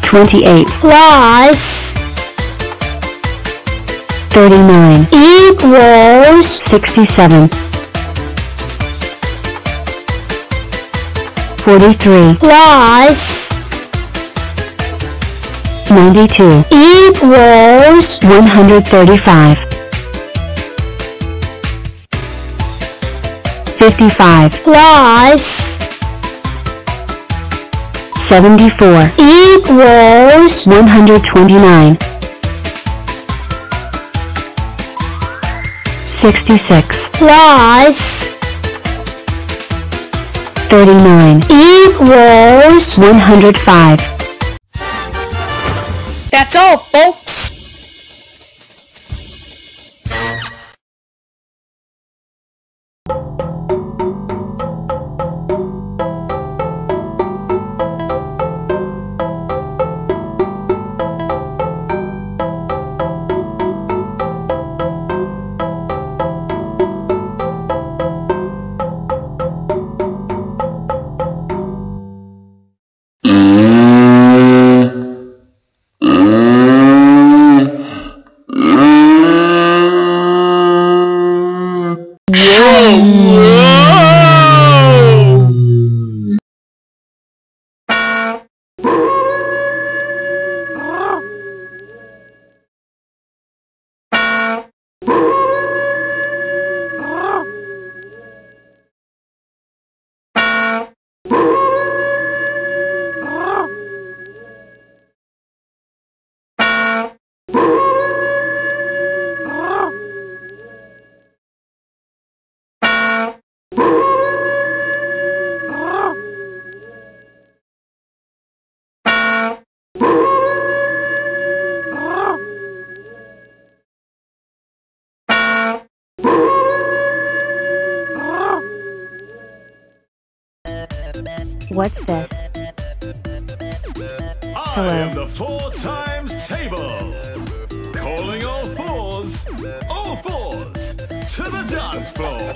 28 plus 39 equals 67 43 plus 92 equals 135 55 plus 74 equals 129 66 plus 39 equals 105 That's all, folks. What's this? I am the 4 times table. Calling all fours to the dance floor.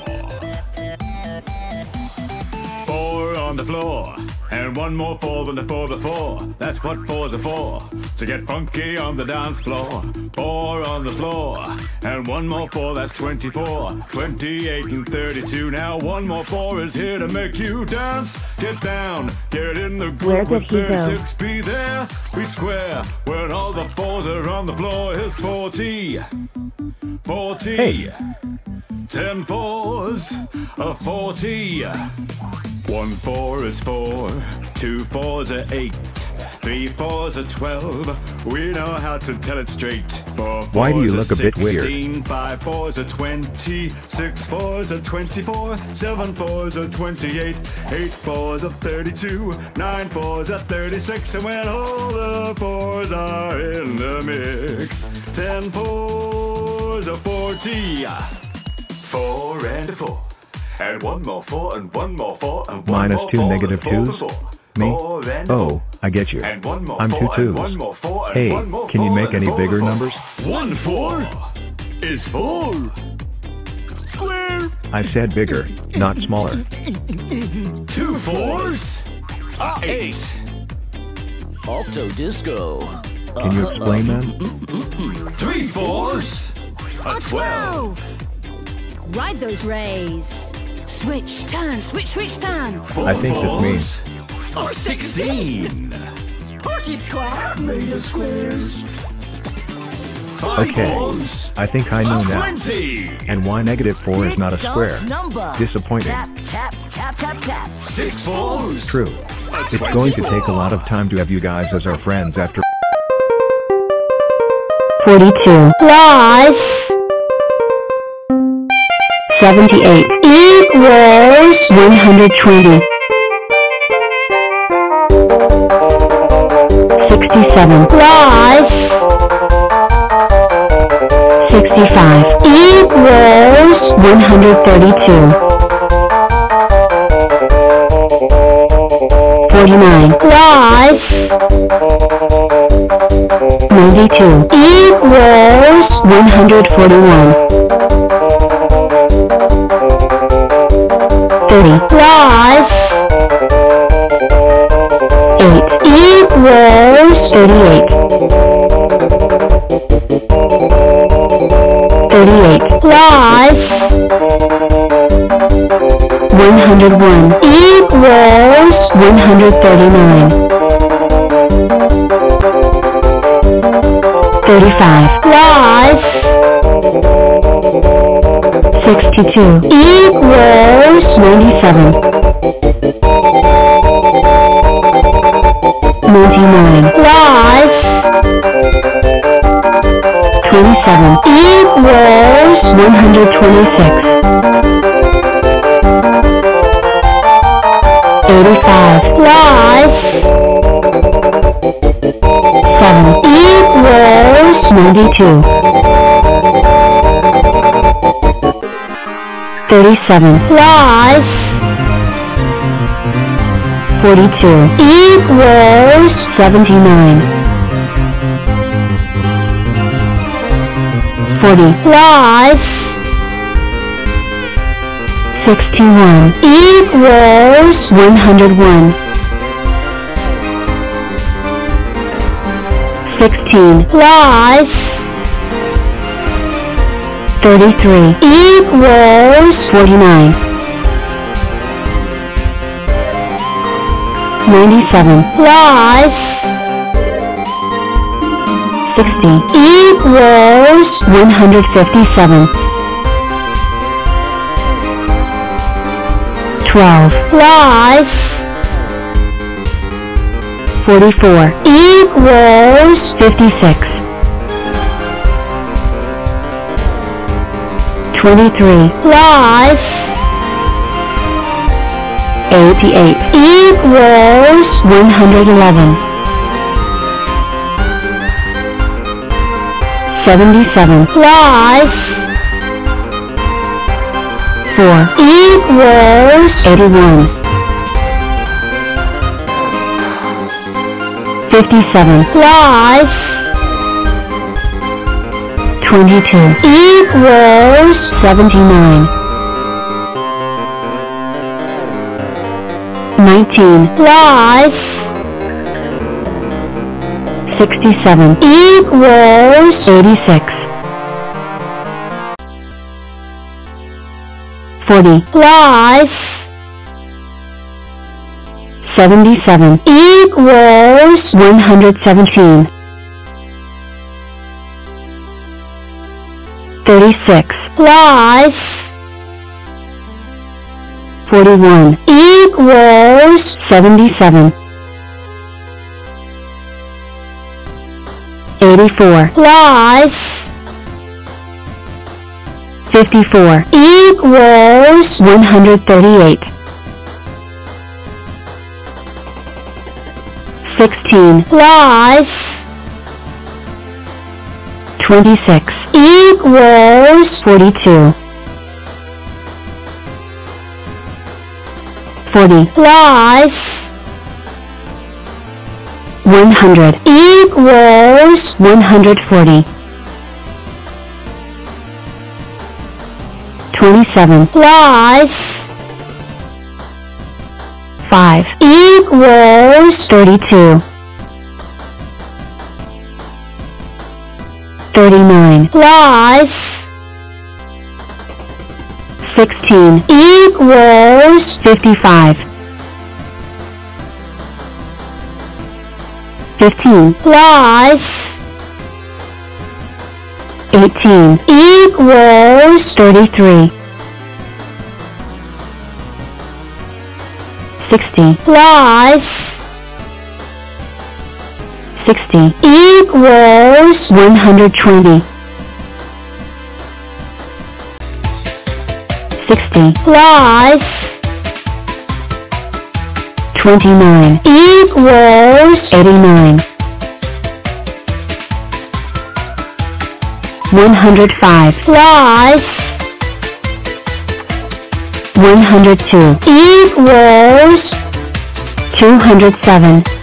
4 on the floor, and one more 4 than the 4 before. That's what 4s are for, to get funky on the dance floor. 4 on the floor, and one more 4, that's 24. 28 and 32, now one more 4 is here to make you dance. Get down, get in the Where groove did with he go? 36. Be there, be square, when all the 4s are on the floor. Here's 40, 40. Hey. 10 4s, a 40. 1 4 is 4, 2 4s are 8, 3 4s are 12. We know how to tell it straight. 4 Why do you 4s look are a bit weird? 16, 5 4s are 20, 6 4s are 24, 7 4s are 28, 8 4s are 32, 9 4s are 36, and when all the 4s are in the mix, 10 4s are 40. 4 and a 4, and one more 4, and one more 4, and one Minus more 2 4, negative and 4 twos? before. Me? 4 and a Oh, 4, I get you. and one more I'm 4, 2 and twos. one more 4, and Hey, one more can you 4, make and any 4 bigger before. numbers? 1 4 is 4. Square. I said bigger, not smaller. 2 4s are 8. Alto Disco. Can you explain that? 3 4s are 12. Ride those rays. Switch, turn, switch, turn. 4 I think this 4s are 16. Party square. Made of squares. 5 Okay, 4s I think I know are now. 20. And why negative 4 is not a square? Dance number. Disappointing. Tap, tap, tap, tap, tap. 6 4s True. are It's going to take a lot of time to have you guys as our friends after 42 plus 78 equals 120 67 plus 65 equals 132 49 plus 92 equals 141 30 plus 8 equals 88. 38. Plus 101 equals 139. 35 plus 62 equals 97. 99 plus 27 equals 126. 85 plus 7 equals 92. 37 plus 42 equals 79. 40 plus 61 equals 101. 16 plus 33 equals 49. 97 plus 60 equals 157. 12 plus 44 equals 56. 23 plus 88 equals 111. 77 plus 4 equals 81. 57 plus 22 equals 79. 19 plus 67 equals 86. 40 plus 77 equals 117. 36 plus 41 equals 77. 84 plus 54 equals 138. 16 plus 26 equals 42. 40 plus 100 equals 140. 27 plus 5 equals 32. 39 plus 16 equals 55. 15 plus 18 equals 33. 60 plus 60 equals 120. 60 plus 29 equals 89. 105 plus 102 equals 207.